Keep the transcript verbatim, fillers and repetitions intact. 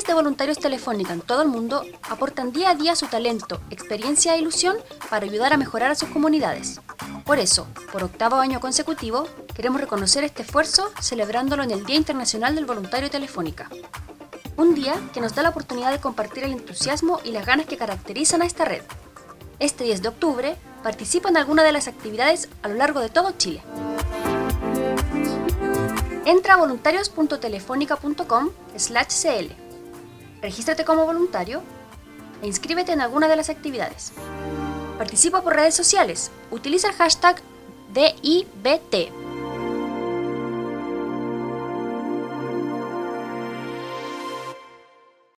de voluntarios Telefónica en todo el mundo aportan día a día su talento, experiencia e ilusión para ayudar a mejorar a sus comunidades. Por eso, por octavo año consecutivo, queremos reconocer este esfuerzo celebrándolo en el Día Internacional del Voluntario Telefónica. Un día que nos da la oportunidad de compartir el entusiasmo y las ganas que caracterizan a esta red. Este diez de octubre, participa en alguna de las actividades a lo largo de todo Chile. Entra a voluntarios punto telefónica punto com slash cl. Regístrate como voluntario e inscríbete en alguna de las actividades. Participa por redes sociales. Utiliza el hashtag D I B T.